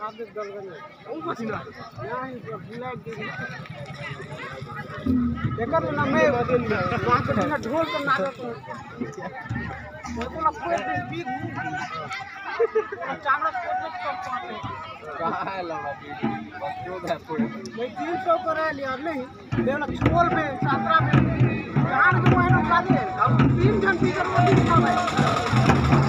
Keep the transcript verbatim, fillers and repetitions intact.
आदत गल गए ओ पसीना नहीं तो ब्लैक दे देखर ना मैं वहां के बिना ढोल तो ना तो देखो ना कोई बीग चामड़ा कोट को पाते कहां है लगा बस जो है पूरे मैं तीन सौ करे लिया नहीं देवला छोल में सत्रह में जान के महीनों का दे अब तीन घंटे का रोटी खा भाई